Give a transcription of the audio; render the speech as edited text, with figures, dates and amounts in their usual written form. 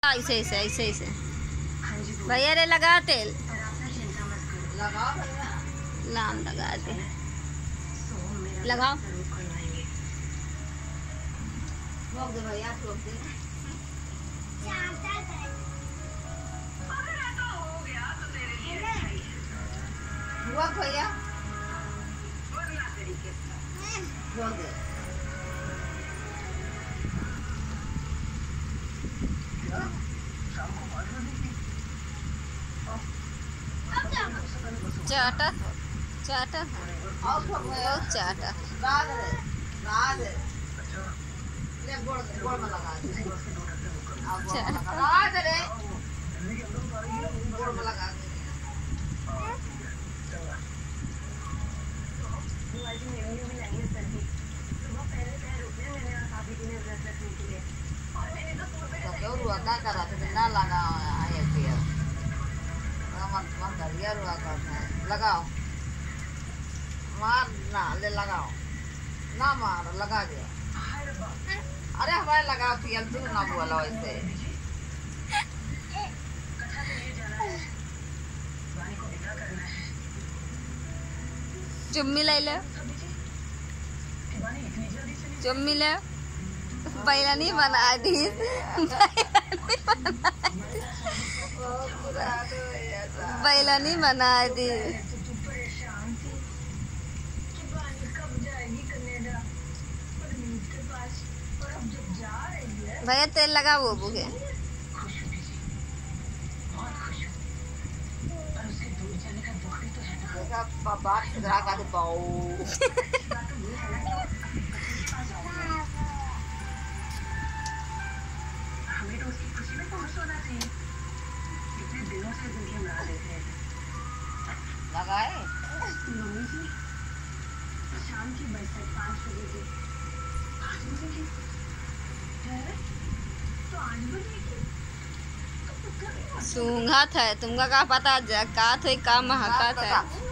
ऐसे ऐसे ऐसे ऐसे भैया रे लगा तेल लाम लगा दे लगाओ भैया भैया चाटा चाटा बहुत चाटा क्या करा ना लगा लगाओ मार ना ले लगाओ ना मार लगा दिया अरे हमारे लगाओ तेल तू ना बोलो ऐसे चुम्मी ले लो चुम्मी ले पहला नहीं बना दी पहला नहीं बना दी भैया तेल लगा वो बुगे लगाए शाम की बस 5 बजे की 5 बजे की तो 8 बजे की सूंघा था तुमका का पता का थे का महका था